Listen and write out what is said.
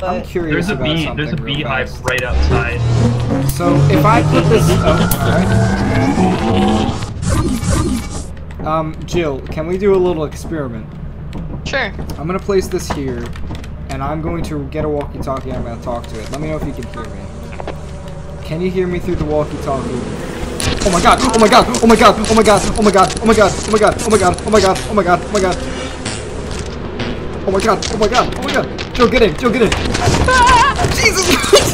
I'm curious about something. There's a real beehive fast. right outside. So if I put this, alright. Jill, can we do a little experiment? Sure. I'm gonna place this here, and I'm going to get a walkie-talkie and I'm gonna talk to it. Let me know if you can hear me. Can you hear me through the walkie-talkie? Oh my god! Oh my god! Oh my god! Oh my god! Oh my god! Oh my god! Oh my god! Oh my god! Oh my god! Oh my god! Oh my god! Oh my god! Oh my god! Oh my god! Joe, get in! Joe, get in! Jesus Christ!